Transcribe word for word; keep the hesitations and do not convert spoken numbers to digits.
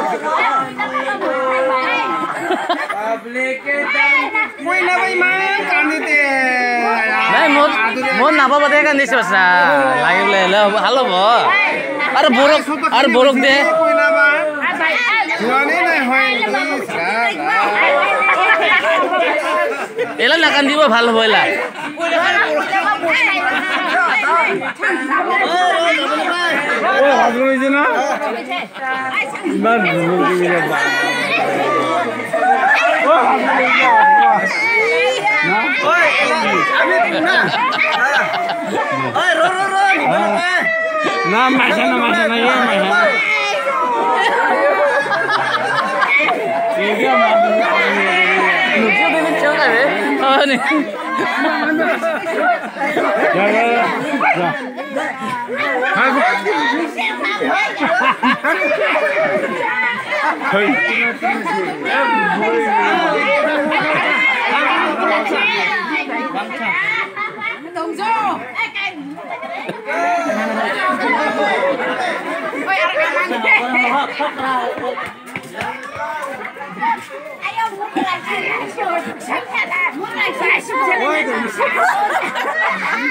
कोई ना भाई मां कांदिते নাই মোৰ মোৰ নাপাবতে কান্দিছ বসা লাগিলে ভালো ব আরে বরক আর বরক দে कोई ना बा जुआनी নাই হয় এলা না কান্দিব ভাল হইলা ও হাজু হইছে না না ও ওই আমি না ওই রো রো রো না মাসা না মাসা না ইয়ে মাসা এইটা মার নুকে দিন চকাবে আনি যা যা যা হই Đồng du. Ôi ăn ăn ăn. Ai ông muốn làm gì? Sống là muốn làm gì? Sống là